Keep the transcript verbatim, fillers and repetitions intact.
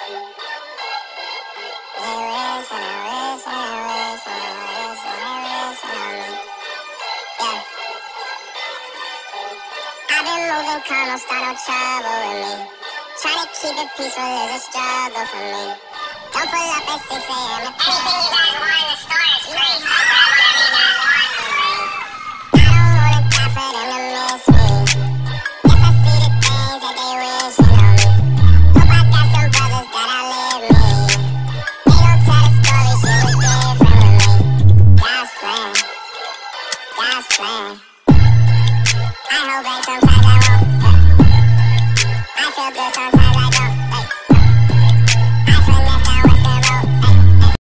I've been moving calm, don't start no trouble with me. Trying to keep it peaceful is a struggle for me. Don't pull up at six a m Anything you guys want in the store is free. So grab whatever you want from me. I don't wanna die for them to miss me. Yes, I see the things that they wishing on me. Hope I got some brothers that outlive me. They gon' tell the story, shit was different with me. God's plan, God's plan.